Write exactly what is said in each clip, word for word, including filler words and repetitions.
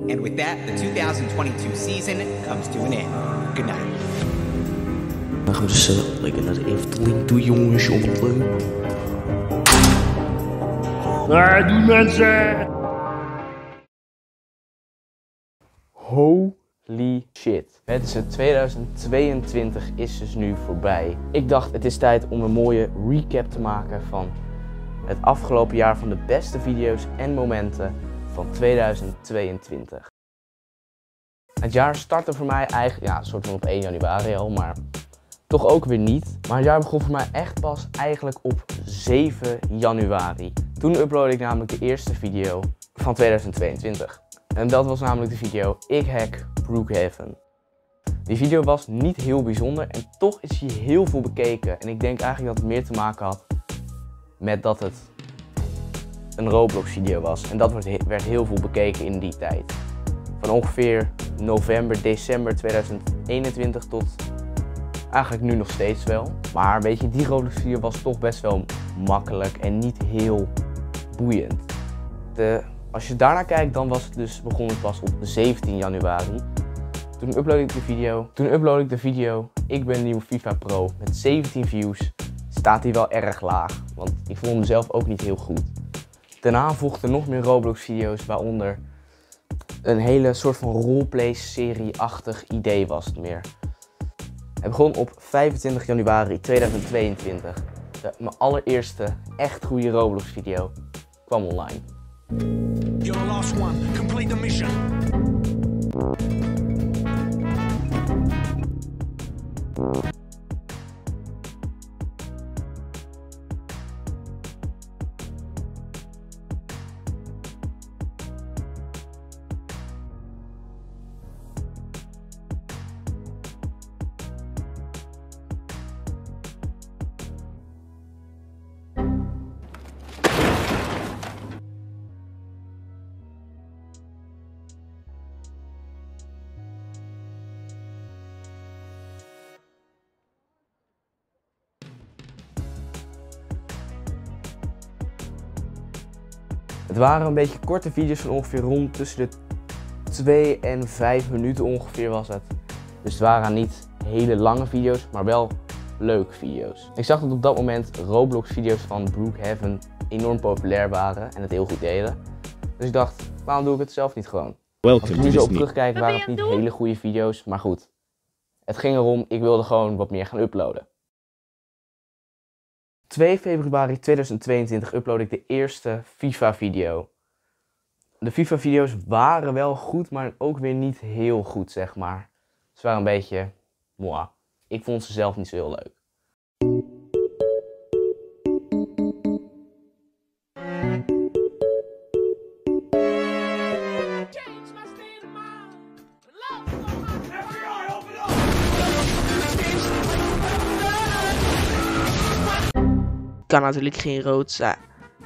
And with that, the two thousand twenty-two season comes to an end. Good night. Dan gaan we dus uh, lekker naar de Efteling toe, jongens, om het leuk. Waar doen mensen? Holy shit. Het is het tweeduizend tweeëntwintig is dus nu voorbij. Ik dacht het is tijd om een mooie recap te maken van het afgelopen jaar van de beste video's en momenten van tweeduizend tweeëntwintig. Het jaar startte voor mij eigenlijk, ja, een soort van op één januari al, maar toch ook weer niet. Maar het jaar begon voor mij echt pas eigenlijk op zeven januari. Toen uploadde ik namelijk de eerste video van tweeduizend tweeëntwintig. En dat was namelijk de video Ik hack Brookhaven. Die video was niet heel bijzonder en toch is hij heel veel bekeken. En ik denk eigenlijk dat het meer te maken had met dat het een Roblox video was. En dat werd heel veel bekeken in die tijd. Van ongeveer november, december tweeduizend eenentwintig tot eigenlijk nu nog steeds wel. Maar weet je, die Roblox video was toch best wel makkelijk en niet heel boeiend. De, als je daarnaar kijkt, dan was het dus begonnen pas op zeventien januari. Toen uploadde ik de video. Toen uploadde ik de video. Ik ben een nieuwe FIFA Pro met zeventien views. Staat die wel erg laag, want ik vond hem zelf ook niet heel goed. Daarna volgden nog meer Roblox video's, waaronder een hele soort van roleplay-serie-achtig idee was het meer. Het begon op vijfentwintig januari tweeduizend tweeëntwintig. De, mijn allereerste echt goede Roblox video kwam online. You're the last one. Complete the mission. Het waren een beetje korte video's van ongeveer rond tussen de twee en vijf minuten ongeveer was het. Dus het waren niet hele lange video's, maar wel leuke video's. Ik zag dat op dat moment Roblox video's van Brookhaven enorm populair waren en het heel goed deden. Dus ik dacht, waarom doe ik het zelf niet gewoon? Als ik nu zo op terugkijk waren het niet hele goede video's, maar goed. Het ging erom, ik wilde gewoon wat meer gaan uploaden. twee februari tweeduizend tweeëntwintig uploadde ik de eerste FIFA video. De FIFA video's waren wel goed, maar ook weer niet heel goed, zeg maar. Ze waren een beetje moi. Ik vond ze zelf niet zo heel leuk. Kan natuurlijk geen rood zijn.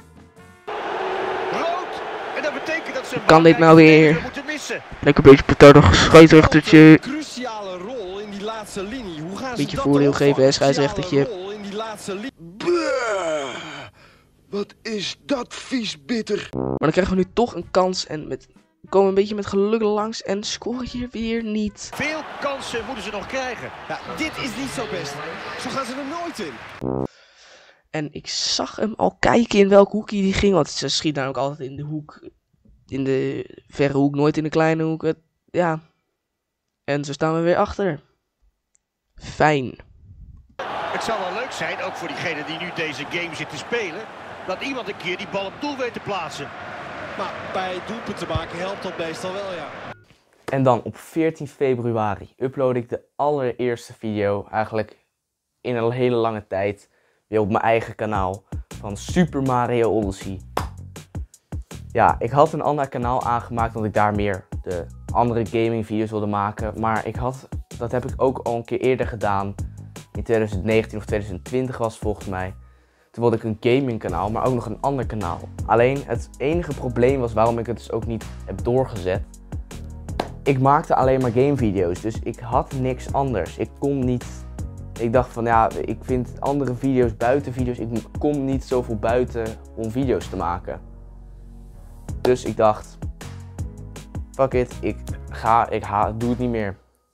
Rood! En dat betekent dat ze Kan dit nou weer? moeten missen. Lekker een beetje petardig scheidsrechtertje. Cruciale rol in die laatste linie. Hoe gaan ze Beetje dat voordeel dan geven, hè, opvangen? scheidsrechtertje. Cruciale rol in die laatste linie. Buh, wat is dat vies bitter. Maar dan krijgen we nu toch een kans en met, we komen een beetje met geluk langs en scoren hier weer niet. Veel kansen moeten ze nog krijgen. Ja, dit is niet zo best. Zo gaan ze er nooit in. En ik zag hem al kijken in welke hoek hij die ging, want ze schiet namelijk altijd in de hoek, in de verre hoek, nooit in de kleine hoek. Het, ja, en zo staan we weer achter. Fijn. Het zou wel leuk zijn, ook voor diegene die nu deze game zit te spelen, dat iemand een keer die bal op doel weet te plaatsen. Maar bij doelpunten maken helpt dat meestal wel, ja. En dan op veertien februari uploadde ik de allereerste video, eigenlijk in een hele lange tijd, weer op mijn eigen kanaal van Super Mario Odyssey. Ja, ik had een ander kanaal aangemaakt omdat ik daar meer de andere gaming video's wilde maken. Maar ik had, dat heb ik ook al een keer eerder gedaan. In tweeduizend negentien of tweeduizend twintig was het volgens mij. Toen wilde ik een gaming kanaal, maar ook nog een ander kanaal. Alleen het enige probleem was waarom ik het dus ook niet heb doorgezet. Ik maakte alleen maar gamevideo's, dus ik had niks anders. Ik kon niet... Ik dacht van ja, ik vind andere video's buiten video's. Ik kom niet zoveel buiten om video's te maken. Dus ik dacht, fuck it, ik ga, ik ha, doe het niet meer.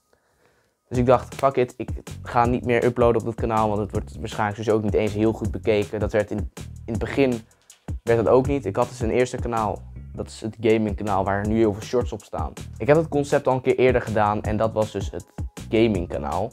Dus ik dacht, fuck it, ik ga niet meer uploaden op dat kanaal, want het wordt waarschijnlijk dus ook niet eens heel goed bekeken. Dat werd in, in het begin, werd dat ook niet. Ik had dus een eerste kanaal, dat is het gaming kanaal waar nu heel veel shorts op staan. Ik heb het concept al een keer eerder gedaan en dat was dus het gaming kanaal.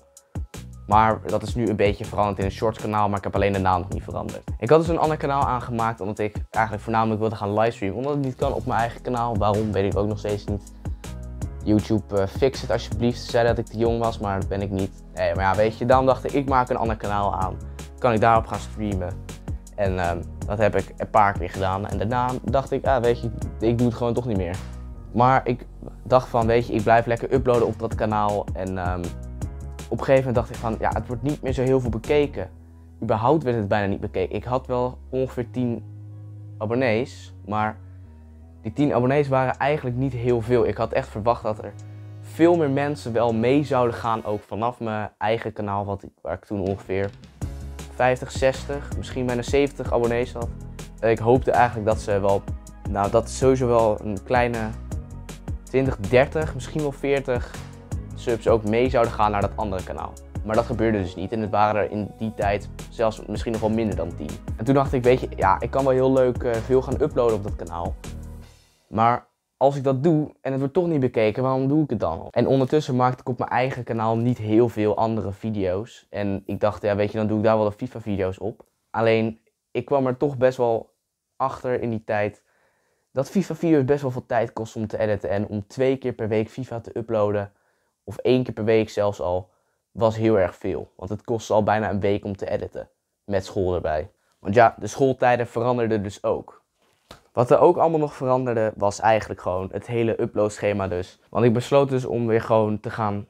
Maar dat is nu een beetje veranderd in een shorts kanaal, maar ik heb alleen de naam nog niet veranderd. Ik had dus een ander kanaal aangemaakt omdat ik eigenlijk voornamelijk wilde gaan livestreamen. Omdat het niet kan op mijn eigen kanaal, waarom weet ik ook nog steeds niet. YouTube, uh, fix het alsjeblieft. Ze zei dat ik te jong was, maar dat ben ik niet. Nee, maar ja, weet je, daarom dacht ik, ik maak een ander kanaal aan. Kan ik daarop gaan streamen. En uh, dat heb ik een paar keer gedaan. En daarna dacht ik, ah, weet je, ik doe het gewoon toch niet meer. Maar ik dacht van, weet je, ik blijf lekker uploaden op dat kanaal. En um, op een gegeven moment dacht ik van, ja, het wordt niet meer zo heel veel bekeken. Überhaupt werd het bijna niet bekeken. Ik had wel ongeveer tien abonnees, maar die tien abonnees waren eigenlijk niet heel veel. Ik had echt verwacht dat er veel meer mensen wel mee zouden gaan, ook vanaf mijn eigen kanaal, wat ik, waar ik toen ongeveer vijftig, zestig, misschien bijna zeventig abonnees had. Ik hoopte eigenlijk dat ze wel, nou dat sowieso wel een kleine twintig, dertig, misschien wel veertig subs ook mee zouden gaan naar dat andere kanaal. Maar dat gebeurde dus niet en het waren er in die tijd zelfs misschien nog wel minder dan tien. En toen dacht ik, weet je, ja, ik kan wel heel leuk uh, veel gaan uploaden op dat kanaal. Maar als ik dat doe en het wordt toch niet bekeken, waarom doe ik het dan? En ondertussen maakte ik op mijn eigen kanaal niet heel veel andere video's. En ik dacht, ja, weet je, dan doe ik daar wel de FIFA video's op. Alleen, ik kwam er toch best wel achter in die tijd dat FIFA video's best wel veel tijd kost om te editen. En om twee keer per week FIFA te uploaden, of één keer per week zelfs al, was heel erg veel. Want het kostte al bijna een week om te editen, met school erbij. Want ja, de schooltijden veranderden dus ook. Wat er ook allemaal nog veranderde, was eigenlijk gewoon het hele uploadschema dus. Want ik besloot dus om weer gewoon te gaan,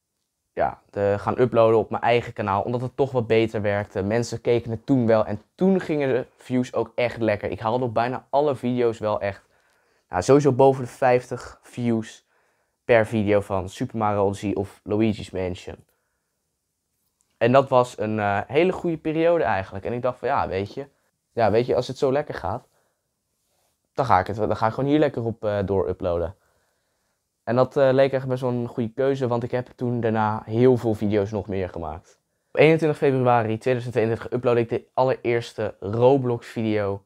ja, te gaan uploaden op mijn eigen kanaal. Omdat het toch wat beter werkte. Mensen keken het toen wel en toen gingen de views ook echt lekker. Ik haalde op bijna alle video's wel echt, nou, sowieso boven de vijftig views per video van Super Mario Odyssey of Luigi's Mansion. En dat was een uh, hele goede periode eigenlijk. En ik dacht van ja, weet je, ja, weet je, als het zo lekker gaat, dan ga ik, het, dan ga ik gewoon hier lekker op uh, door uploaden. En dat uh, leek echt best wel een goede keuze, want ik heb toen daarna heel veel video's nog meer gemaakt. Op eenentwintig februari tweeduizend tweeëntwintig uploadde ik de allereerste Roblox video.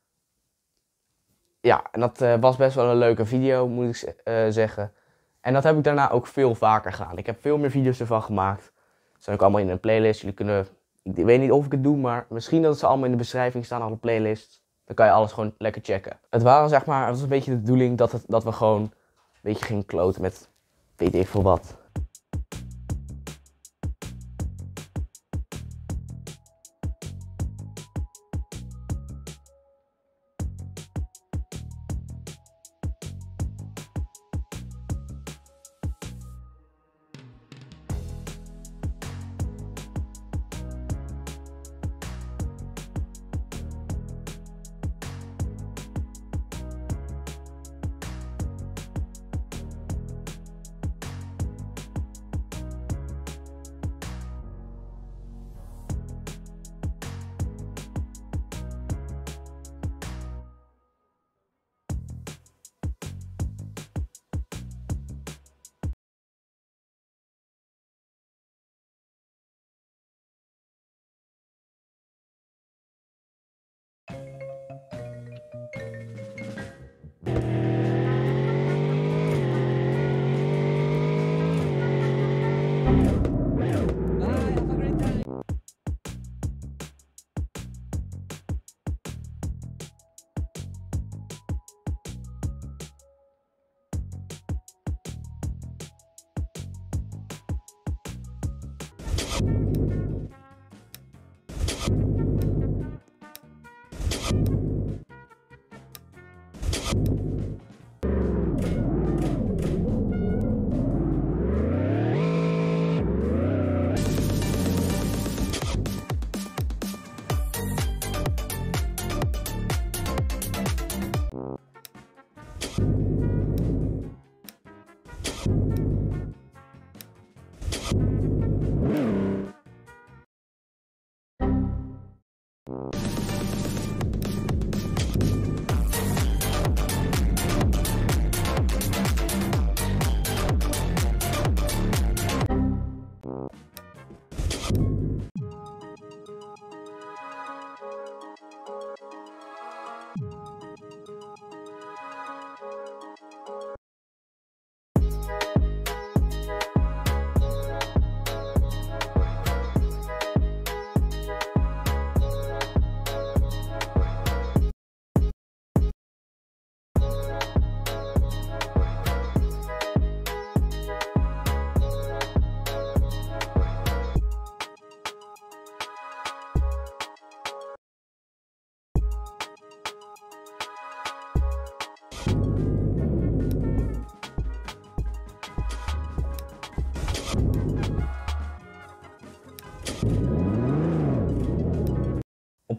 Ja, en dat uh, was best wel een leuke video, moet ik uh, zeggen. En dat heb ik daarna ook veel vaker gedaan. Ik heb veel meer video's ervan gemaakt. Ze zijn ook allemaal in een playlist. Jullie kunnen, ik weet niet of ik het doe, maar misschien dat ze allemaal in de beschrijving staan, alle playlists. Dan kan je alles gewoon lekker checken. Het waren zeg maar, het was een beetje de bedoeling dat, het, dat we gewoon een beetje gingen kloten met weet ik veel wat.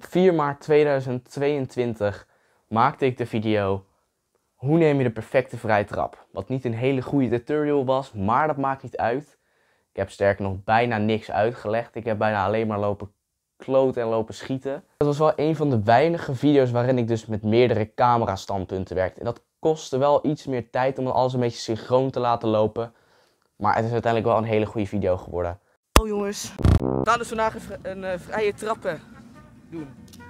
Op vier maart tweeduizend tweeëntwintig maakte ik de video hoe neem je de perfecte vrijtrap. Wat niet een hele goede tutorial was, maar dat maakt niet uit. Ik heb sterker nog bijna niks uitgelegd. Ik heb bijna alleen maar lopen kloten en lopen schieten. Dat was wel een van de weinige video's waarin ik dus met meerdere camera standpunten werkte. En dat kostte wel iets meer tijd om alles een beetje synchroon te laten lopen. Maar het is uiteindelijk wel een hele goede video geworden. Oh jongens, we gaan dus vandaag een, een uh, vrije trappen doen.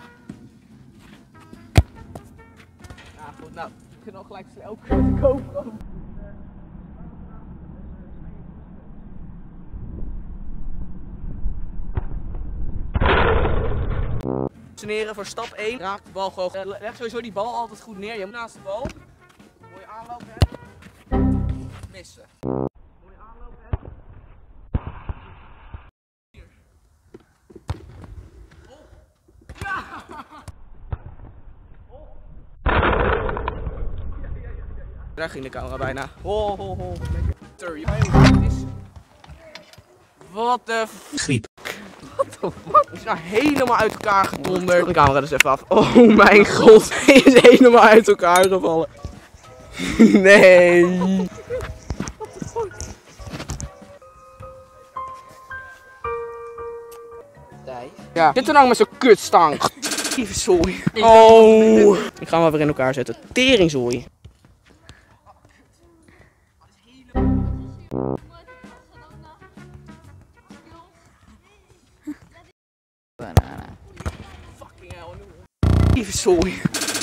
Ja goed, nou, ik kan al gelijk snel te kopen. Sneren voor stap één. Raak de bal gewoon. Uh, leg sowieso die bal altijd goed neer. Je moet naast de bal. Mooie aanloop hebben. Missen. Mooie aanloop hebben. Hier. Oh. Ja! Oh. Ja, ja, ja, ja. Daar ging de camera bijna. Ho, ho, ho. Lekker. Wat de griep. Wat de fuck? Is nou helemaal uit elkaar gedonderd. De camera dus even af. Oh mijn god. Hij is helemaal uit elkaar gevallen. Nee. What the fuck? Ja. Zit er nou met zo'n kutstang? Lieve zooi. Oh. Ik ga hem wel weer in elkaar zetten. Teringzooi. Fucking hell. Lieve zooi.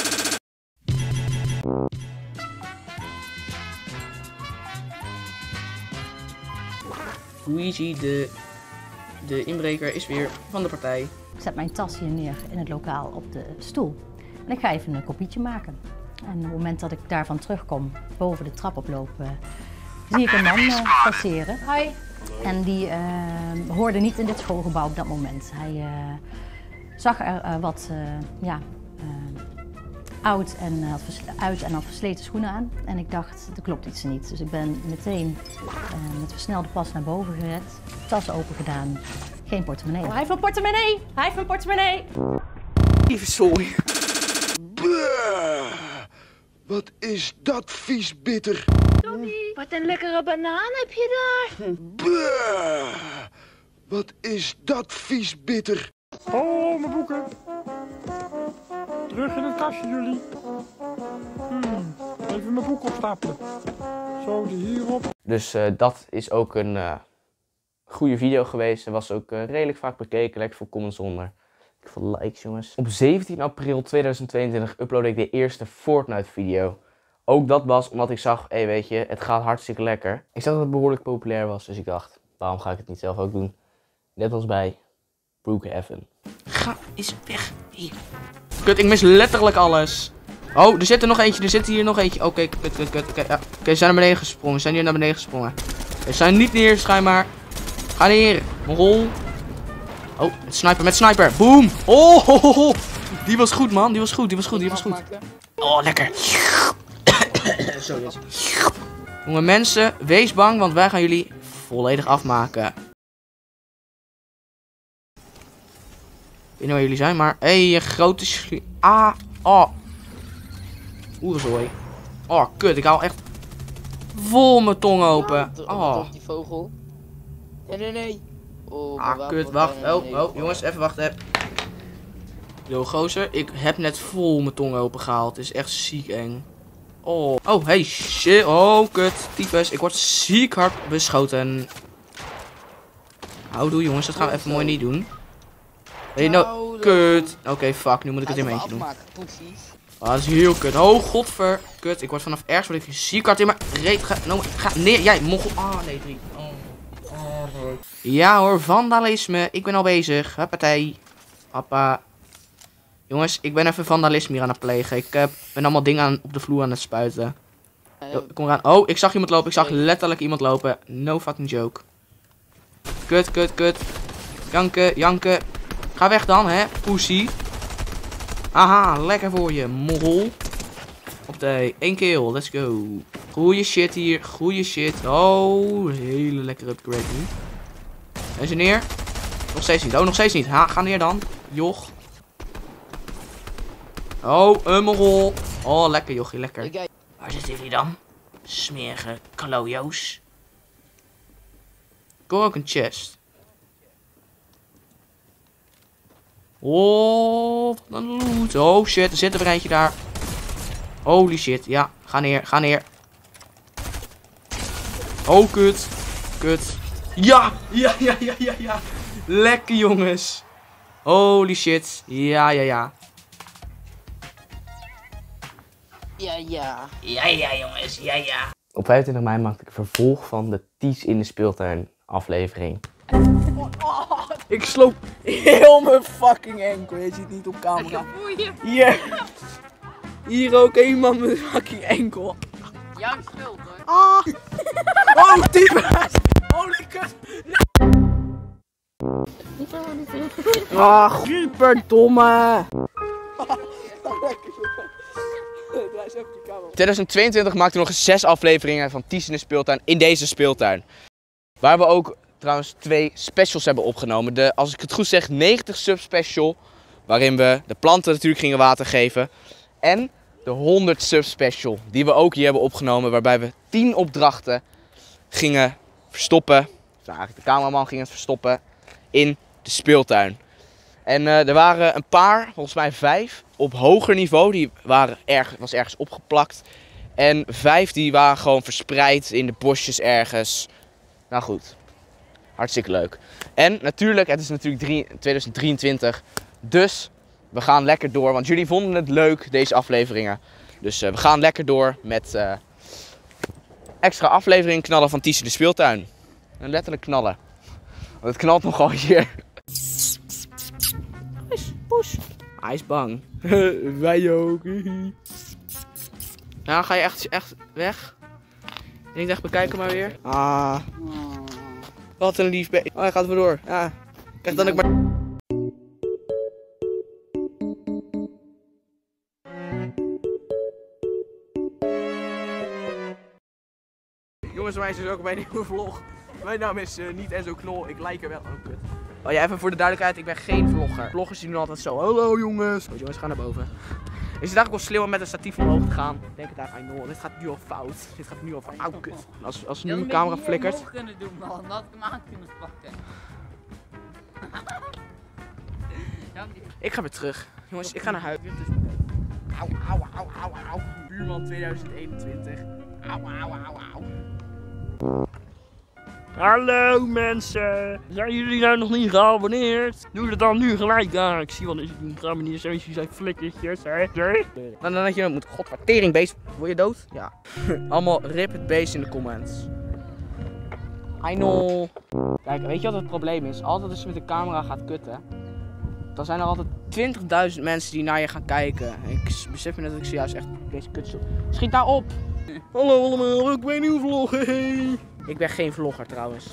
Luigi, de, de inbreker, is weer van de partij. Ik zet mijn tas hier neer in het lokaal op de stoel. En ik ga even een kopietje maken. En op het moment dat ik daarvan terugkom, boven de trap oplopen, uh, zie ik een man uh, passeren. Hi. En die uh, hoorde niet in dit schoolgebouw op dat moment. Hij uh, zag er uh, wat uh, ja, uh, oud en, had uit en had versleten schoenen aan. En ik dacht, er klopt iets niet. Dus ik ben meteen uh, met versnelde pas naar boven gered. Tas open gedaan. Geen portemonnee. Oh, hij heeft een portemonnee! Hij heeft een portemonnee! Lieve zooi. Buh, wat is dat vies bitter? Tommy, wat een lekkere banaan heb je daar. Buh, wat is dat vies bitter? Oh, mijn boeken. Terug in het kastje, jullie. Hmm. Even mijn boek opstapelen. Zo, die hierop. Dus uh, dat is ook een uh, goede video geweest. En was ook uh, redelijk vaak bekeken. Lekker veel comments onder. Ik veel likes, jongens. Op zeventien april tweeduizend tweeëntwintig uploadde ik de eerste Fortnite video. Ook dat was omdat ik zag, hé hey, weet je, het gaat hartstikke lekker. Ik zag dat het behoorlijk populair was. Dus ik dacht, waarom ga ik het niet zelf ook doen? Net als bij Brookhaven. Ga eens weg. Hier. Kut, ik mis letterlijk alles. Oh, er zit er nog eentje. Er zit hier nog eentje. Oké, okay, kut, kut, kut. Oké, okay, ja. okay, ze zijn naar beneden gesprongen. Ze zijn hier naar beneden gesprongen. Ze zijn niet neer, schijnbaar. Ga neer. Rol. Oh, met sniper, met sniper. Boom. Oh, ho, ho, ho. Die was goed, man. Die was goed, die was goed, die was goed. Oh, lekker. Zo is het. Jonge mensen, wees bang, want wij gaan jullie volledig afmaken. Ik weet niet waar jullie zijn, maar... Hé, hey, je grote schie... Ah, oh. Oerzooi. Oh, kut. Ik haal echt vol mijn tong open. Oh. Die vogel. Nee, nee, nee. Oh, ah, kut. Wacht. Oh, oh, jongens. Even wachten. Yo, gozer. Ik heb net vol mijn tong open gehaald. Het is echt ziek eng. Oh. Oh, hey, shit. Oh, kut. Tyfus. Ik word ziek hard beschoten. Houdoe, jongens. Dat gaan we even mooi niet doen. Hey, no, kut. Oké, okay, fuck. Nu moet ik het in mijn eentje doen. Ah, dat is heel kut. Oh, godver. Kut. Ik word vanaf ergens word ik ziek hard in mijn reet. Ga, no, ga neer. Jij, moggel. Ah, nee, drie. Oh. Oh, nee. Ja hoor, vandalisme. Ik ben al bezig. Huppatee. Papa. Jongens, ik ben even vandalisme hier aan het plegen. Ik uh, ben allemaal dingen aan, op de vloer aan het spuiten. Yo, kom eraan. Oh, ik zag iemand lopen. Ik zag letterlijk iemand lopen. No fucking joke. Kut, kut, kut. Janken, janken. Ga weg dan, hè, pussy. Aha, lekker voor je, mogol. Op de één kill, let's go. Goeie shit hier, goeie shit. Oh, hele lekkere upgrade nu. En ze neer. Nog steeds niet, oh, nog steeds niet. Ha, ga neer dan, joch. Oh, een rol. Oh, lekker jochie, lekker. Ik- Waar zitten jullie dan? Smerige klojo's. Ik hoor ook een chest. Oh, wat een loot. Oh shit, er zit er eentje daar. Holy shit, ja. Ga neer, ga neer. Oh, kut. Kut. Ja, ja, ja, ja, ja, ja. Lekker jongens. Holy shit. Ja, ja, ja. Ja, ja. Ja, ja jongens, ja, ja. Op vijfentwintig mei maakte ik een vervolg van de Ties in de speeltuin aflevering. Ik sloop heel mijn fucking enkel. Je ziet het niet op camera. Hier. Hier ook eenmaal mijn fucking enkel. Jouw schuld hoor. Ah. Oh, tyfus. Holy kut. Ah, godverdomme. twintig tweeëntwintig maakte nog eens zes afleveringen van Ties in de speeltuin in deze speeltuin. Waar we ook trouwens twee specials hebben opgenomen. De, als ik het goed zeg, negentig sub special. Waarin we de planten natuurlijk gingen water geven. En de honderd sub special. Die we ook hier hebben opgenomen. Waarbij we tien opdrachten gingen verstoppen. Nou, eigenlijk de cameraman ging het verstoppen in de speeltuin. En uh, er waren een paar, volgens mij vijf, op hoger niveau. Die waren erg, was ergens opgeplakt. En vijf die waren gewoon verspreid in de bosjes ergens. Nou goed, hartstikke leuk. En natuurlijk, het is natuurlijk tweeduizend drieëntwintig. Dus we gaan lekker door. Want jullie vonden het leuk, deze afleveringen. Dus uh, we gaan lekker door met uh, extra afleveringen knallen van Ties in de speeltuin. En letterlijk knallen. Want het knalt nogal hier. Poes. Hij is bang. Wij ook. Nou, ga je echt, echt weg? Ik denk echt, bekijken maar weer. Ah. Wat een lief beest. Oh, hij gaat weer door. Ja. Kijk dan ik maar... Jongens en meisjes, ook bij een nieuwe vlog. Mijn naam is uh, niet Enzo Knol, ik lijk er wel. Oh, kut. Oh ja, even voor de duidelijkheid, ik ben geen vlogger. Vloggers die doen altijd zo, hallo jongens. Oh, jongens, ga naar boven. Is het eigenlijk wel slim om met een statief omhoog te gaan? Ik denk het eigenlijk, no, dit gaat nu al fout. Dit gaat nu al fout. Auw, kut. Als, als nu mijn camera flikkert. Dat kunnen doen, man. Dat had ik hem aan kunnen pakken. Ik ga weer terug. Jongens, ik ga naar huis. Auw, auw, auw, auw, auw. Buurman tweeduizend eenentwintig. Auw, auw, auw, auw. Hallo mensen, zijn jullie nou nog niet geabonneerd? Doe het dan nu gelijk. Ja, ik zie wel dat jullie niet geabonneerd zijn, jullie zijn flikkertjes, hè? Nee? Dan, dan had je moet godvertering beest. Word je dood? Ja. Allemaal rip het beest in de comments. I know. Kijk, weet je wat het probleem is? Altijd als je met de camera gaat kutten, dan zijn er altijd twintigduizend mensen die naar je gaan kijken. Ik besef me net dat ik zojuist echt deze kut zo. Schiet daar op! Hallo allemaal, ik ben een nieuwe vlog. Hey. Ik ben geen vlogger trouwens.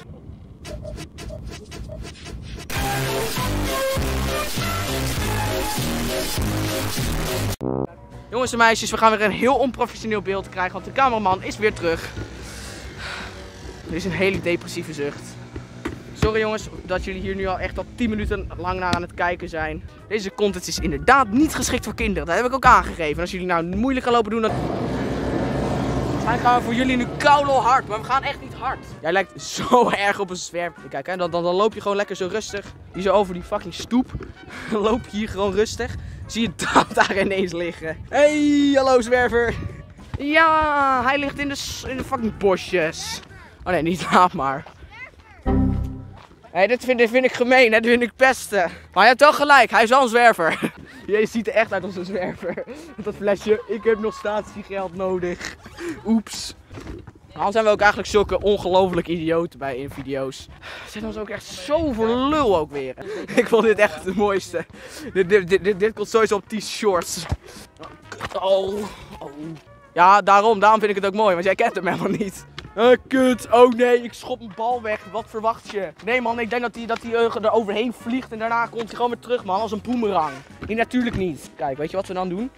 Jongens en meisjes, we gaan weer een heel onprofessioneel beeld krijgen, want de cameraman is weer terug. Er is een hele depressieve zucht. Sorry jongens dat jullie hier nu al echt al tien minuten lang naar aan het kijken zijn. Deze content is inderdaad niet geschikt voor kinderen, dat heb ik ook aangegeven. En als jullie nou moeilijk gaan lopen doen, dan... Dan gaan we voor jullie nu koude hard, maar we gaan echt niet hard. Jij lijkt zo erg op een zwerver. Kijk, hè, dan, dan, dan loop je gewoon lekker zo rustig. Hier zo over die fucking stoep. Dan loop je hier gewoon rustig. Zie je dat daar ineens liggen. Hey, hallo zwerver. Ja, hij ligt in de, in de fucking bosjes. Oh nee, niet laat maar. Hé, hey, dit, vind, dit vind ik gemeen, hè? Dit vind ik pesten. Maar je hebt wel gelijk, hij is wel een zwerver. Je ziet er echt uit als een zwerver. Met dat flesje, ik heb nog statiegeld nodig. Oeps. Waarom zijn we ook eigenlijk zulke ongelofelijke idioten bij in video's? We zijn ons ook echt zo voor lul ook weer. Ik vond dit echt het mooiste. Dit, dit, dit, dit, dit komt sowieso op die shorts. Oh, oh. Ja, daarom, daarom vind ik het ook mooi, want jij kent hem helemaal niet. Uh, kut, oh nee, ik schop een bal weg, wat verwacht je? Nee man, ik denk dat hij dat die, uh, er overheen vliegt en daarna komt hij gewoon weer terug man, als een boemerang. Nee, natuurlijk niet. Kijk, weet je wat we dan doen?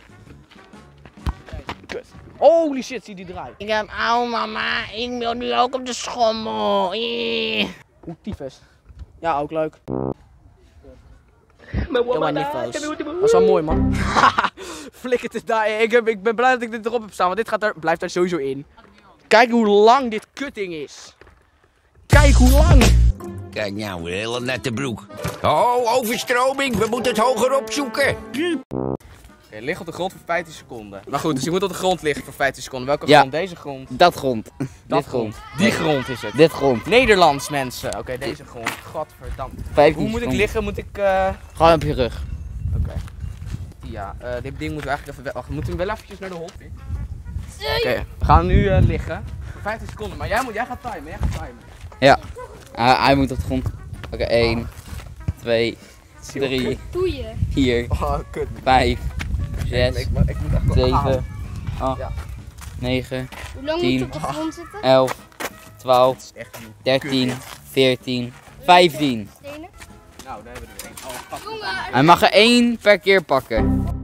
Kut. Holy shit, zie die draait. Ik heb, auw mama, ik wil nu ook op de schommel. Oeh, tyfus. Ja, ook leuk. Dat was wel mooi, man. Flikker het daar. Ik, heb, ik ben blij dat ik dit erop heb staan, want dit gaat er, blijft er sowieso in. Kijk hoe lang dit kutting is. Kijk hoe lang. Kijk nou, een hele nette broek. Oh, overstroming. We moeten het hoger opzoeken. Oké, lig op de grond voor vijftien seconden. Maar goed, dus je moet op de grond liggen voor vijftien seconden. Welke Ja. grond? Deze grond? Dat grond. Dat Dit grond. grond. Die grond is het. Dit grond. Nederlands, mensen. Oké, deze grond. Godverdamme. vijftien Hoe moet ik seconden. liggen? Moet ik... Uh... Gewoon op je rug. Oké. Ja, uh, dit ding moeten we eigenlijk even... Wacht, we moeten hem wel eventjes naar de hol. Oké, okay, we gaan nu uh, liggen. Voor vijftien seconden. Maar jij, moet, jij gaat timen. Jij gaat timen. Ja. Uh, hij moet op de grond. Oké, okay, één, twee, drie, vier, oh, kut. vijf, zes, ik, ik, ik moet zeven, acht, ja. negen, Hoe lang tien, moet je op de grond zitten? elf, twaalf, dertien, veertien, vijftien. Stenen? Nou, daar hebben we er één. Oh, Jongen, Hij mag er één per keer pakken.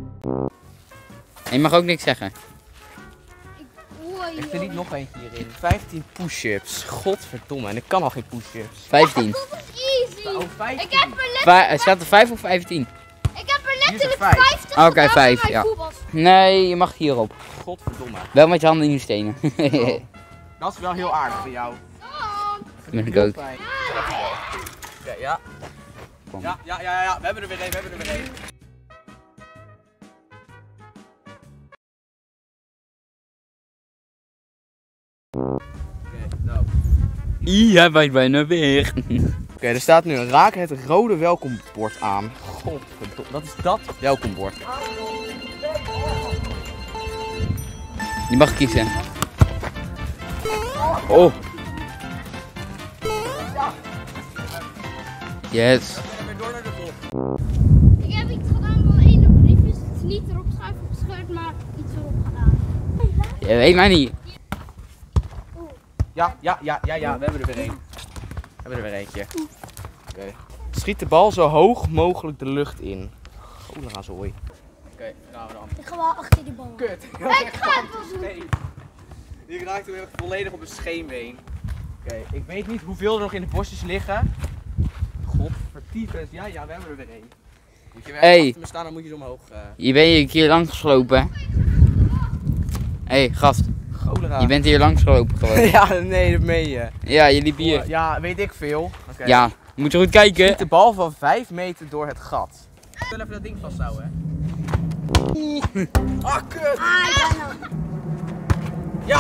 En je mag ook niks zeggen. Ik vind niet nog eentje hierin. vijftien push-ups. Godverdomme. En ik kan al geen push-ups. vijftien. dat is easy. Oh, vijftien. Ik heb er letterlijk, Vij staat er vijf of vijftien? ik heb er Hier is er letterlijk vijf. vijftig Oké, gedaan vijf, bij mijn ja. voetbal. Nee, je mag hierop. Godverdomme. Wel met je handen in je stenen. Oh, dat is wel heel aardig van jou. Dat ben ik ook. Oké, ja. Ja, ja, ja, ja. We hebben er weer één. We hebben er weer één. Oké, nou. Ih, hij bijt bijna weg. Oké, okay, er staat nu een raak het rode welkombord aan. Godverdomme, dat is dat welkombord. Je mag kiezen. Oh. Yes. Ik heb iets gedaan van één briefjes. Het is niet erop schuiven gescheurd, maar iets erop gedaan. Je weet mij niet. Ja, ja, ja, ja, ja, we hebben er weer één. We hebben er weer eentje. Oké. Okay. Schiet de bal zo hoog mogelijk de lucht in. Oeh, gaan zooi. Oké, okay, gaan we dan. Ik ga wel achter die bal. Kut. Ik ga het wel doen. Die raakt hem echt volledig op een scheenbeen. Oké, okay, ik weet niet hoeveel er nog in de bosjes liggen. Godvertiefes. Ja, ja, we hebben er weer één. Moet je weer hey. achter me staan, dan moet je zo omhoog. Uh... Je bent hier een keer langs geslopen. Hé, hey, gast. Cholera. Je bent hier langs gelopen gewoon. Ja, nee, dat meen je. Ja, je liep hier. Ja, weet ik veel. Okay. Ja, moet je goed kijken. Schiet de bal van vijf meter door het gat. Ik wil even dat ding vasthouden, hè. Oeh. Ah, kut. Ja.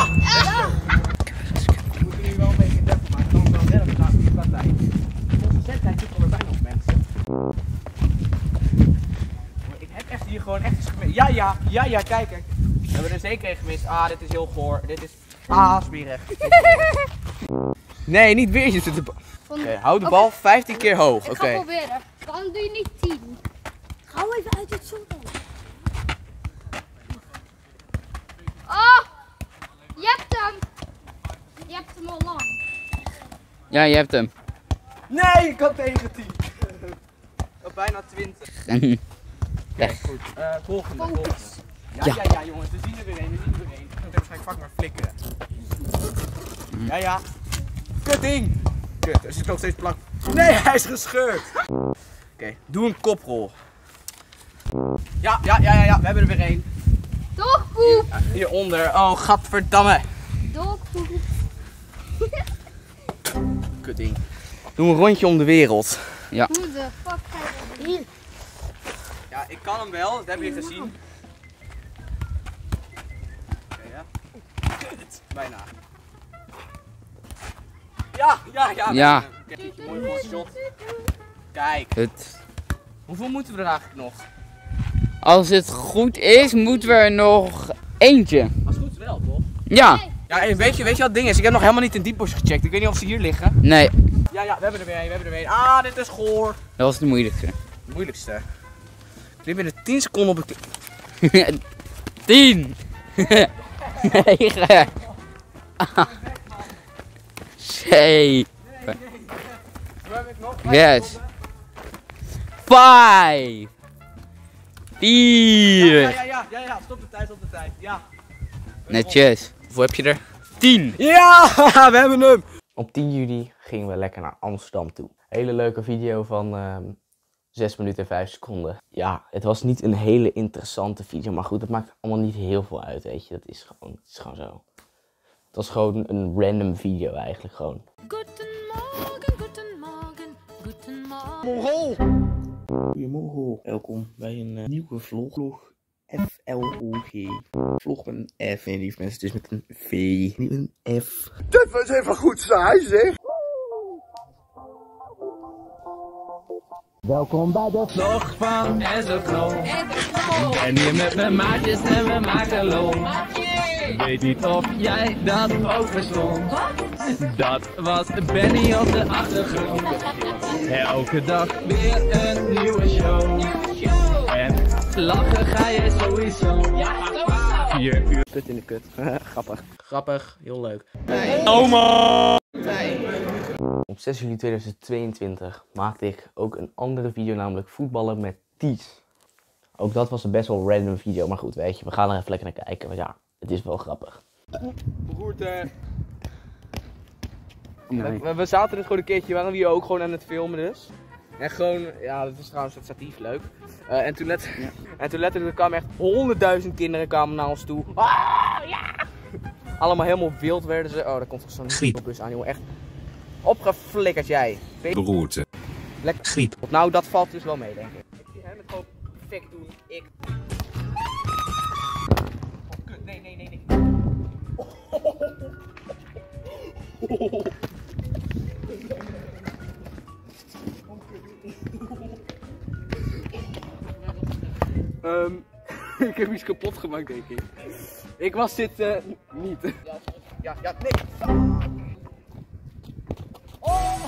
We moeten nu wel een beetje tempo maken. Dan wel redden we qua tijd. Onze zettijd zit alweer bijna op, mensen. Maar ik heb echt hier gewoon echt iets gemist. Ja, ja, ja, ja, kijk. kijk. We hebben er zeker een gemist. Ah, dit is heel goor. Dit is... Ah, smerig. Nee, niet weer zitten de bal. Oké, okay, hou de bal okay. vijftien keer hoog. Oké. Ik okay. ga proberen. Dan doe je niet tien. Hou even uit het zon. Oh! Je hebt hem! Je hebt hem al lang. Ja, je hebt hem. Nee, ik had tegen tien. Oh, bijna twintig. Weg. Okay, goed. Uh, volgende, volgende. Ja, ja, ja, ja, jongens, we zien er weer één, we zien er weer één. Ik ga waarschijnlijk vak maar flikkeren. Ja, ja. Kut ding! Kut, er zit nog steeds plak. Nee, hij is gescheurd! Oké, okay, doe een koprol. Ja, ja, ja, ja, ja, we hebben er weer één. Dogpoep! Hier, hieronder. Oh, gadverdamme. Dogpoep. Kut ding. Doe een rondje om de wereld. Ja. Hoe de fuck ga je dat doen? Ja, ik kan hem wel, dat heb je gezien. Oké, okay, ja. Kut, bijna. Ja, ja, ja. Ja. Okay, mooi voor shot. Kijk. Het. Hoeveel moeten we er eigenlijk nog? Als het goed is, moeten we er nog eentje. Als het goed is wel, toch? Ja. Ja, en weet je, weet je wat het ding is? Ik heb nog helemaal niet in diepbos gecheckt. Ik weet niet of ze hier liggen. Nee. Ja, ja, we hebben er weer een, we hebben er weer een. Ah, dit is goor. Dat was de moeilijkste. Het moeilijkste. Klim binnen tien seconden op een tien. negen. zeven. zes. vijf. vier. Ja, ja, ja, ja, ja, stop de tijd, stop de tijd. Ja. Netjes. Hoeveel heb je er? tien. Ja, we hebben hem. Op tien juli gingen we lekker naar Amsterdam toe. Hele leuke video van uh, zes minuten en vijf seconden. Ja, het was niet een hele interessante video, maar goed, dat maakt allemaal niet heel veel uit, weet je. Dat is gewoon, het is gewoon zo. Het was gewoon een random video eigenlijk, gewoon. Goedemorgen, goedemorgen, goedemorgen. Mongool! Goedemorgen, welkom bij een uh, nieuwe vlog. Vlog F L O G. Vlog met een F, nee lief mensen, dus met een V, niet een F. Dat was even goed saai, zeg! Welkom bij de vlog van Ezeklo. Ben hier met mijn maatjes en we maken lol. Weet niet of jij dat ook verstond. Dat was Benny op de achtergrond. Elke dag weer een nieuwe show. En lachen ga je sowieso. Vier uur. Kut in de kut. Grappig. Grappig, heel leuk. Nee. Oma! Nee. Op zes juli tweeduizend tweeëntwintig maakte ik ook een andere video, namelijk voetballen met Ties. Ook dat was een best wel random video, maar goed, weet je, we gaan er even lekker naar kijken, want ja, het is wel grappig. Beroerte. Nee. We, we zaten dus gewoon een keertje, waren we hier ook gewoon aan het filmen dus. En gewoon, ja, dat was trouwens het statief leuk. Uh, en, toen let, ja. en toen letterlijk kwamen echt honderdduizend kinderen kwamen naar ons toe. Ah, ja! Allemaal helemaal wild werden ze. Oh, daar komt toch zo'n griepbus aan, joh. Echt opgeflikkerd jij. Beroerte. Lekker griep. Nou, dat valt dus wel mee, denk ik. Ik zie hem het gewoon perfect doen. Ik. Oh, kut. Nee, nee, nee, nee. Um, ik heb iets kapot gemaakt, denk ik. Ik was dit uh, niet. Ja, ja, ja, nee. Oh.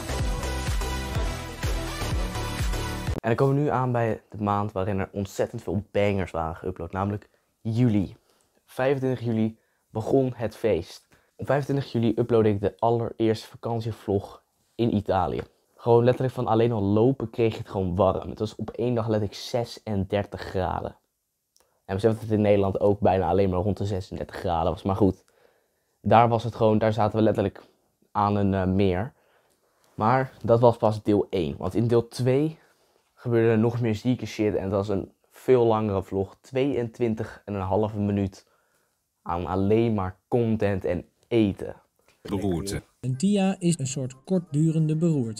En dan komen we nu aan bij de maand waarin er ontzettend veel bangers waren geüpload, namelijk juli. vijfentwintig juli begon het feest. Op vijfentwintig juli uploadde ik de allereerste vakantievlog in Italië. Gewoon letterlijk van alleen al lopen kreeg je het gewoon warm. Het was op één dag letterlijk zesendertig graden. En we zeiden dat het in Nederland ook bijna alleen maar rond de zesendertig graden was. Maar goed, daar was het gewoon, daar zaten we letterlijk aan een uh, meer. Maar dat was pas deel één. Want in deel twee gebeurde er nog meer zieke shit. En het was een veel langere vlog. tweeëntwintig en een halve minuut aan alleen maar content en eten. Beroerte. Een T I A is een soort kortdurende beroerte.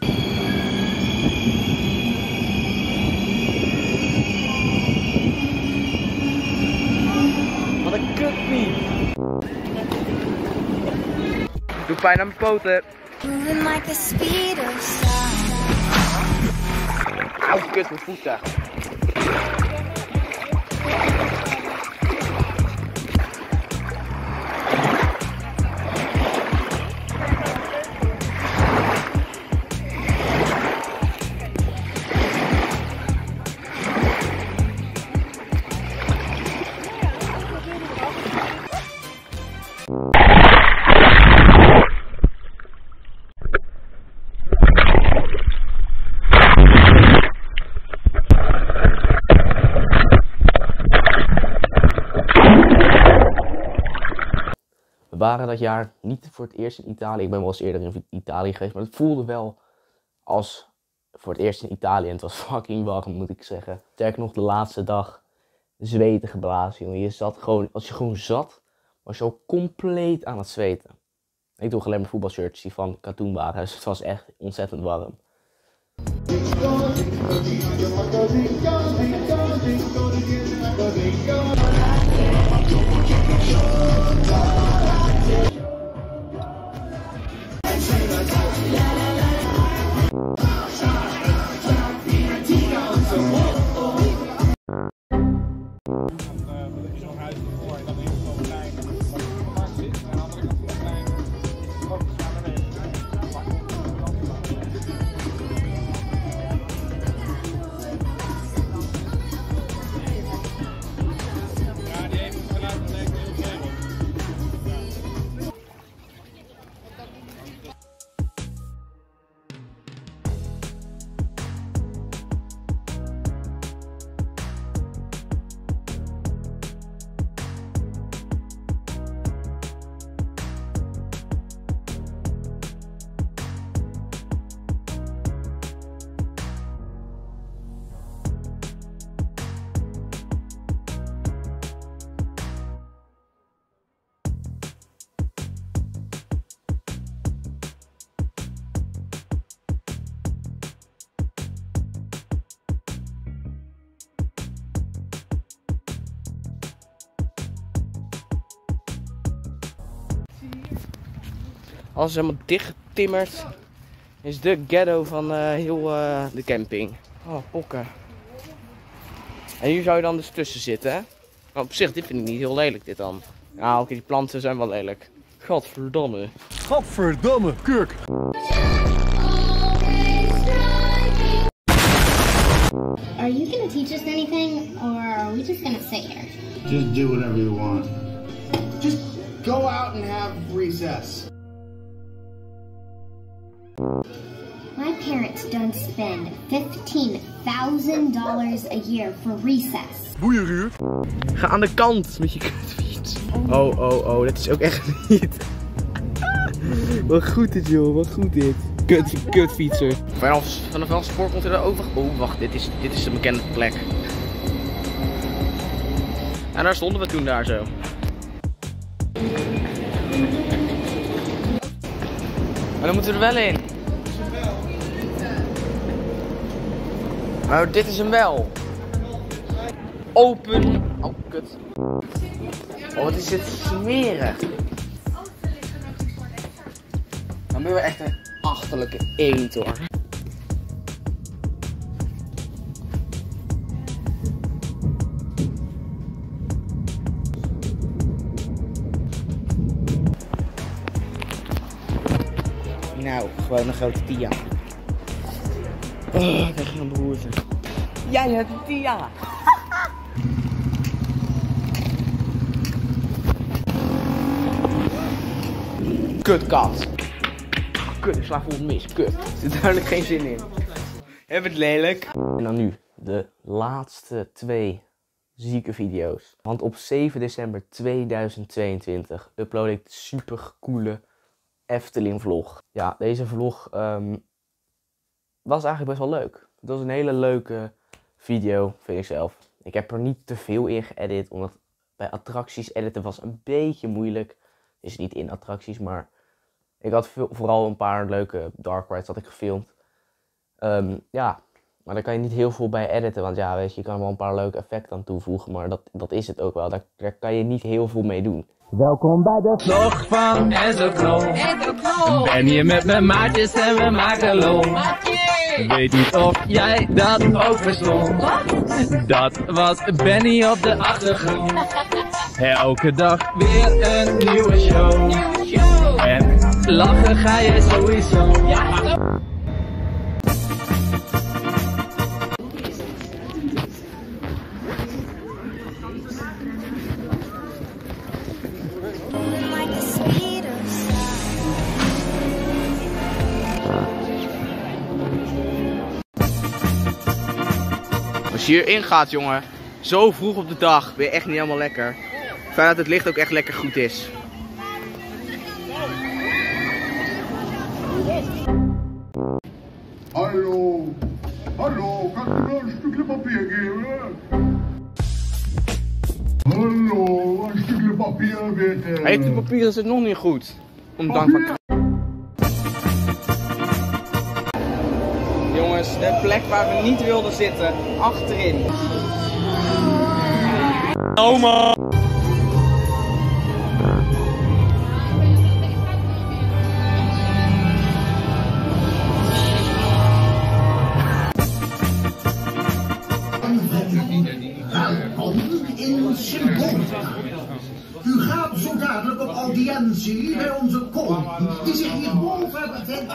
Wat een kutpiep. Doe pijn aan mijn poten. Auw, kut, mijn voeten. We waren dat jaar niet voor het eerst in Italië. Ik ben wel eens eerder in Italië geweest, maar het voelde wel als voor het eerst in Italië. En het was fucking warm, moet ik zeggen. Sterker nog, de laatste dag zweten geblazen, jongen. Je zat gewoon, als je gewoon zat, was je al compleet aan het zweten. Ik droeg alleen maar voetbalshirts die van katoen waren, dus het was echt ontzettend warm. Alles is helemaal dichtgetimmerd. Dit is de ghetto van uh, heel uh, de camping. Oh, pokken. En hier zou je dan dus tussen zitten, hè? Maar op zich, dit vind ik niet heel lelijk, dit dan. Ja, oké, die planten zijn wel lelijk. Gadverdamme. Gadverdamme, kurk. Are you gonna teach us anything, or are we just gonna sit here? Just do whatever you want. Just go out and have recess. My parents don't spend fifteen thousand dollars a year for recess. Boeieruur. Ga aan de kant met je kutfiets. Oh, oh, oh, dat is ook echt niet. Wat goed dit, joh, wat goed dit. Kut, kutfietser. Vanaf, vanaf welk spoor komt er over? Oh, wacht, dit is, dit is een bekende plek. En daar stonden we toen daar zo. Maar dan moeten we er wel in. Maar dit is hem wel. Open. Oh, kut. Oh, wat is dit smerig. Dan ben je echt een achterlijke eend, hoor. Nou, gewoon een grote Tia. Oh, ik krijg een beroerte. Jij hebt een Tia. Kut kat. Kut, ik sla vol mis. Kut. Er zit duidelijk geen zin in. Heb het lelijk. En dan nu de laatste twee zieke video's. Want op zeven december tweeduizend tweeëntwintig upload ik de super coole Efteling vlog. Ja, deze vlog um, was eigenlijk best wel leuk. Het was een hele leuke video, vind ik zelf. Ik heb er niet te veel in geëdit, omdat bij attracties editen was een beetje moeilijk. Is niet in attracties, maar ik had veel, vooral een paar leuke dark rides had ik gefilmd. Um, ja, maar daar kan je niet heel veel bij editen, want ja, weet je, je kan er wel een paar leuke effecten aan toevoegen, maar dat, dat is het ook wel. Daar, daar kan je niet heel veel mee doen. Welkom bij de vlog van Enzo Knol. Ben hier met mijn maatjes en we maken lol. Weet niet of jij dat ook verstond. Dat was Benny op de achtergrond. Elke dag weer een nieuwe show. En lachen ga je sowieso. Als je hierin gaat, jongen, zo vroeg op de dag, ben je echt niet helemaal lekker. Fijn dat het licht ook echt lekker goed is. Hallo, hallo, kan u wel een stukje papier geven? Hallo, een stukje papier bitte. Heeft u papier, is het nog niet goed. Ondankbaar. Jongens, de plek waar we niet wilden zitten, achterin. Oma! Welkom in Sint-Bont. U gaat zo dadelijk op audiëntie bij onze koning, die zich hierboven bevindt.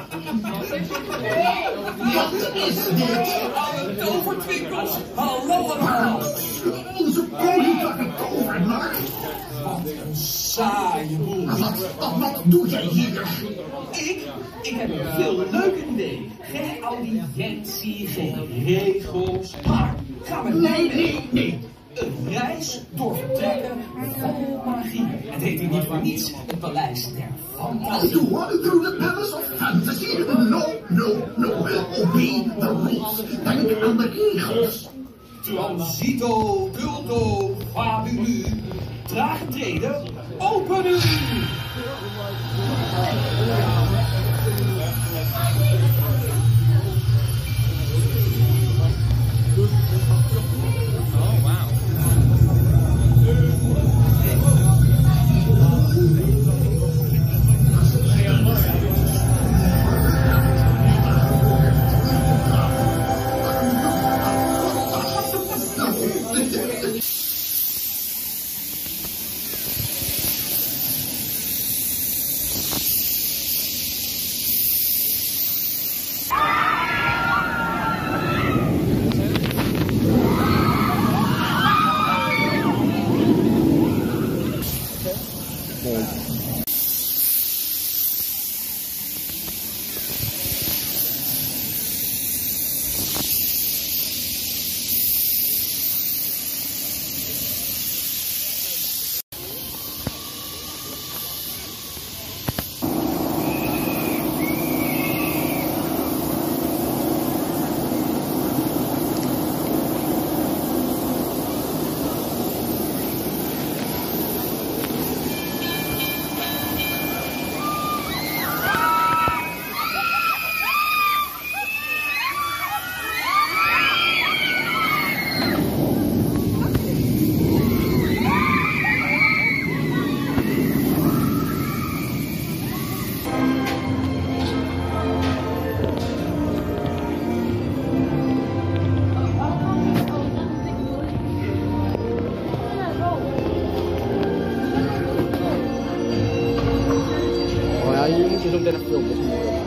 Wat is dit? Tovertwinkels, hallo allemaal. Onze koninklijke tovernacht. Wat een saaie boel. Wat, wat, wat doe jij hier? Ik? Ik heb een veel leuker idee. Geen audiëntie, geen regels. Maar gaan we... Nee, nee, nee. Een reis door vertrekken vol magie. Het heet hier niet voor niets het paleis der fantasie. You want to do the palace of fantasy? No, no, no. Obey the rules. Denk aan de regels. Transito, culto, fabulu. Trage treden, open u! meteen een film, dat is mooi.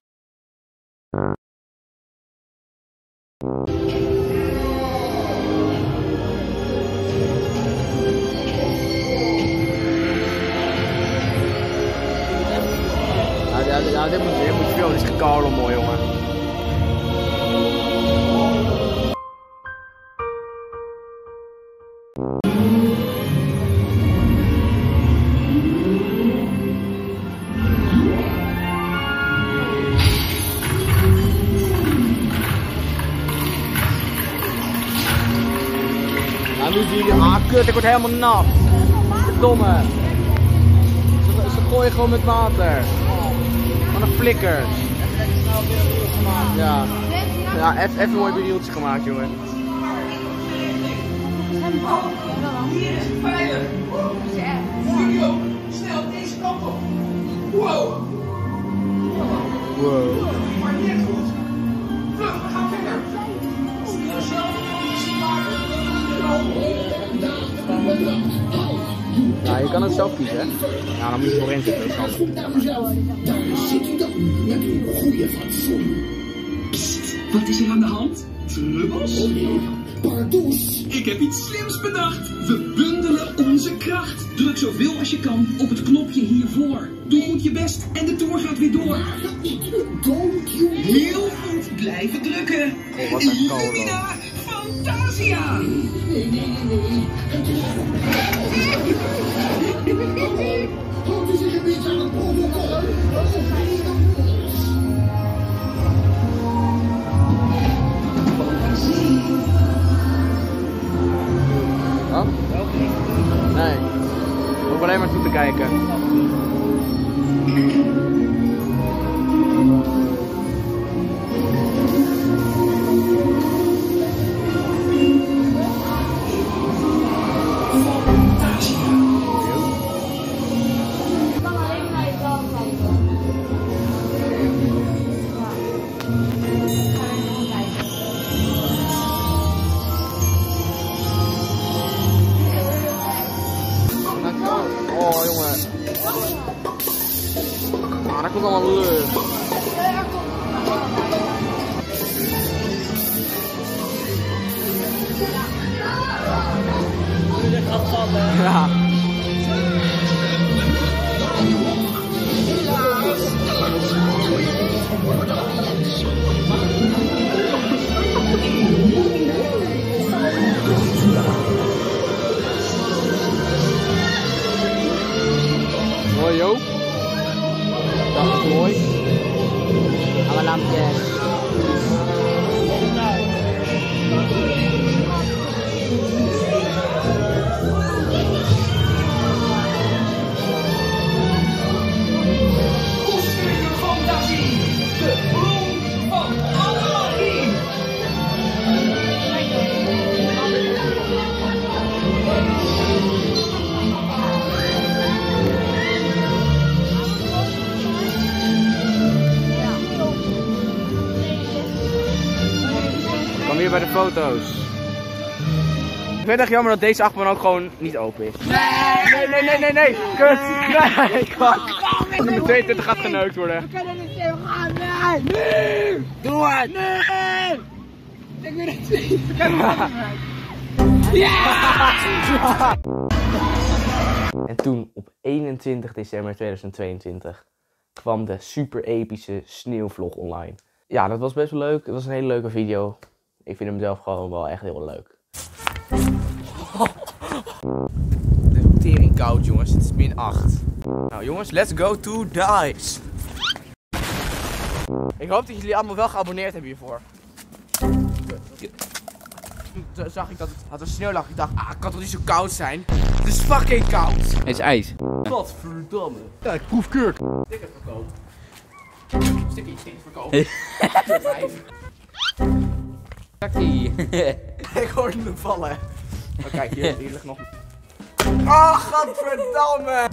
Ja, ja, ja, dit moet je, dit moet je filmen, dit is Carlo mooi, jongen. Ja, nu zie je, ah kut, ik word helemaal nat. Verdomme. Ze, ze gooien gewoon met water. Van een flikker. Ja. Ja, even, even mooi video's gemaakt, jongen. Hier is het veilig. Studio, snel deze kant op. Wow. Wow. Maar niet goed. Vlug, we gaan verder. Ja, je kan het zelf kiezen, hè? Ja, dan moet je voorin zitten, dat is handig. Daar zit u dan met uw goede fatsoen. Wat is er aan de hand? Trubbels? Oh nee, pardoes. Ik heb iets slims bedacht. We bundelen onze kracht. Druk zoveel als je kan op het knopje hiervoor. Doe goed je best en de tour gaat weer door. Heel goed, blijven drukken. Oh, wat een Illumina Fantasia. Nee, nee, nee, nee. Houdt u zich een beetje aan het protocol. Wat? Nee. Ik hoef alleen maar toe te kijken. Oh jongen. Ah, dat komt allemaal lucht. Ja. Mooi Joop. Dat is mooi. Alle lampjes. Fantasie, de bron van alle magie. Kom hier bij de foto's. Ik vind het echt jammer dat deze achtbaan ook gewoon niet open is. Nee, nee, nee, nee, nee. Kut. Nee, kwak. Nummer tweeëntwintig gaat geneukt worden. We kunnen niet zo gaan. Nee. Doe het. Nee. Ik wil het niet. Ja. En toen op eenentwintig december tweeduizend tweeëntwintig kwam de super epische sneeuwvlog online. Ja, dat was best wel leuk. Het was een hele leuke video. Ik vind hem zelf gewoon wel echt heel leuk. De tering koud, jongens. Het is min acht. Nou jongens, let's go to the ice. Ik hoop dat jullie allemaal wel geabonneerd hebben hiervoor. Toen zag ik dat het had een sneeuw lag. Ik dacht, ah, het kan toch niet zo koud zijn? Het is fucking koud. Het is ijs. Wat verdomme. Ja, ik proef kurk. Sticker verkopen. Sticker, sticker verkopen. Takkie. Ik hoorde hem vallen. Oh, kijk, hier, hier ligt nog. Oh, godverdamme!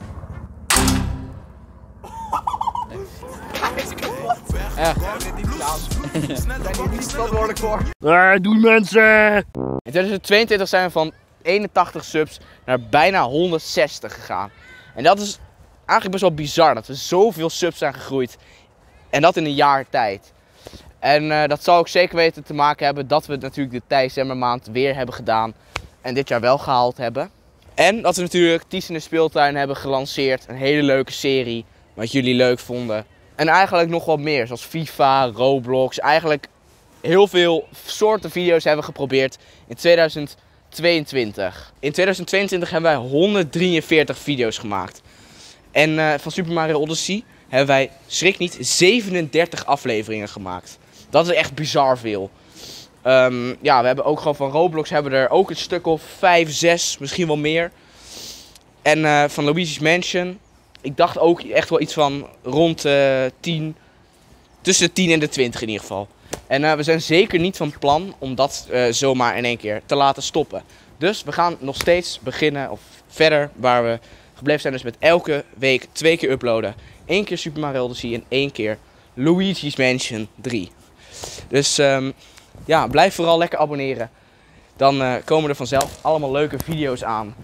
Hij is kapot. Echt? Daar zijn hier niet verantwoordelijk voor. Ah, doei mensen! In tweeduizend tweeëntwintig zijn we van eenentachtig subs naar bijna honderdzestig gegaan. En dat is eigenlijk best wel bizar dat we zoveel subs zijn gegroeid. En dat in een jaar tijd. En uh, dat zal ook zeker weten te maken hebben dat we natuurlijk de Thijs Zemmer maand weer hebben gedaan. En dit jaar wel gehaald hebben. En dat we natuurlijk Ties in de Speeltuin hebben gelanceerd. Een hele leuke serie, wat jullie leuk vonden. En eigenlijk nog wat meer, zoals FIFA, Roblox. Eigenlijk heel veel soorten video's hebben we geprobeerd in tweeduizend tweeëntwintig. In tweeduizend tweeëntwintig hebben wij honderddrieënveertig video's gemaakt. En uh, van Super Mario Odyssey hebben wij, schrik niet, zevenendertig afleveringen gemaakt. Dat is echt bizar veel. Um, ja, we hebben ook gewoon van Roblox hebben we er ook een stuk of vijf, zes, misschien wel meer. En uh, van Luigi's Mansion, ik dacht ook echt wel iets van rond uh, tien, tussen de tien en de twintig in ieder geval. En uh, we zijn zeker niet van plan om dat uh, zomaar in één keer te laten stoppen. Dus we gaan nog steeds beginnen, of verder waar we gebleven zijn, dus met elke week twee keer uploaden. Eén keer Super Mario Odyssey en één keer Luigi's Mansion drie. Dus um, ja, blijf vooral lekker abonneren. Dan uh, komen er vanzelf allemaal leuke video's aan.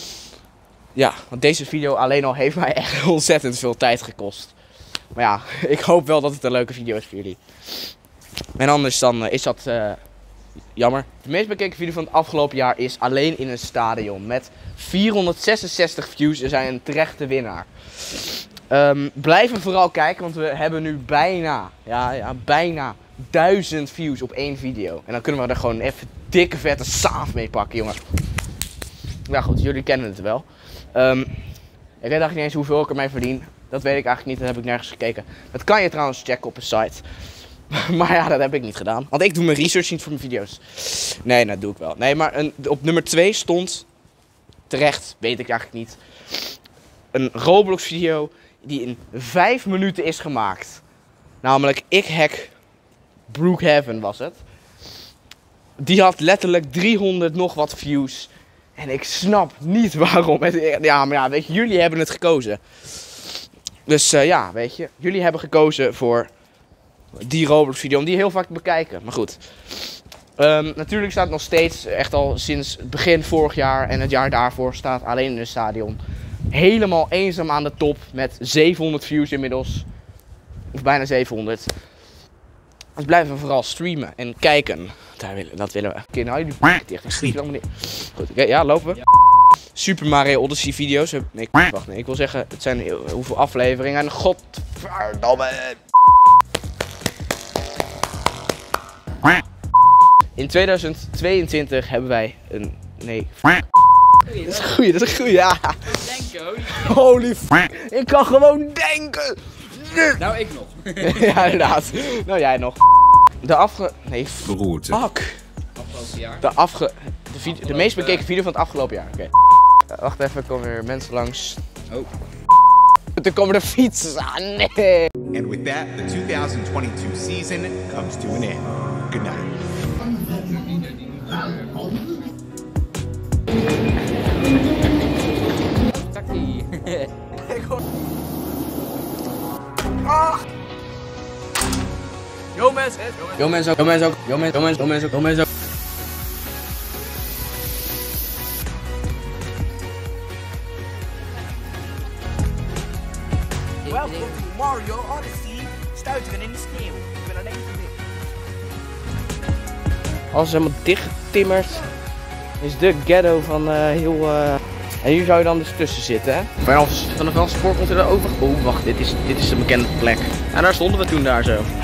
Ja, want deze video alleen al heeft mij echt ontzettend veel tijd gekost. Maar ja, ik hoop wel dat het een leuke video is voor jullie. En anders dan uh, is dat uh, jammer. De meest bekeken video van het afgelopen jaar is Alleen in een Stadion. Met vierhonderdzesenzestig views. We zijn een terechte winnaar. Um, blijf hem vooral kijken, want we hebben nu bijna, ja, ja, bijna duizend views op één video. En dan kunnen we er gewoon even dikke vette saaf mee pakken, jongens. Nou goed, jullie kennen het wel. Um, ik weet eigenlijk niet eens hoeveel ik ermee verdien. Dat weet ik eigenlijk niet, dat heb ik nergens gekeken. Dat kan je trouwens checken op een site. Maar ja, dat heb ik niet gedaan. Want ik doe mijn research niet voor mijn video's. Nee, dat doe ik wel. Nee, maar een, op nummer twee stond, terecht, weet ik eigenlijk niet, een Roblox video die in vijf minuten is gemaakt. Namelijk, ik hack Brookhaven was het. Die had letterlijk driehonderd nog wat views. En ik snap niet waarom. Ja, maar ja, weet je, jullie hebben het gekozen. Dus uh, ja, weet je, jullie hebben gekozen voor die Roblox video, om die heel vaak te bekijken. Maar goed. Um, natuurlijk staat het nog steeds, echt al sinds begin vorig jaar en het jaar daarvoor, staat Alleen in een Stadion helemaal eenzaam aan de top met zevenhonderd views inmiddels. Of bijna zevenhonderd. Dus blijven we vooral streamen en kijken. Daar willen, dat willen we. Oké, okay, nou jullie dicht. Ik schiet allemaal niet. Goed, okay, ja, lopen we. Ja. Super Mario Odyssey video's. Nee, wacht, nee, ik wil zeggen, het zijn hoeveel afleveringen. En godverdomme. In tweeduizend tweeëntwintig hebben wij een, nee. Dat is een goeie, dat is een goeie, ja. Denken, holy f***. Ik kan gewoon denken. Nou, ik nog. Ja, inderdaad. Nou, jij nog. De afge... Nee, beroerte. Fuck. Afgelopen jaar. De afge... De, video... de meest bekeken video van het afgelopen jaar. Oké. Okay. Uh, wacht even, er komen weer mensen langs. Oh. Er komen de fietsers aan. Nee. And with that, the twenty twenty-two season comes to an end. Good night. Takkie. Ah! Yo mensen! Yo mensen ook, yo mensen ook, yo mensen, yo mensen, yo mensen ook, yo mensen ook. Welkom to Mario Odyssey. Stuiteren in de sneeuw. Ik ben alleen voor dit. Alles helemaal dichtgetimmerd. Is de ghetto van uh, heel... Uh... En hier zou je dan dus tussen zitten, hè? Vanaf, vanaf welk spoor komt er dan over? Oh, wacht, dit is, dit is een bekende plek. En daar stonden we toen daar zo.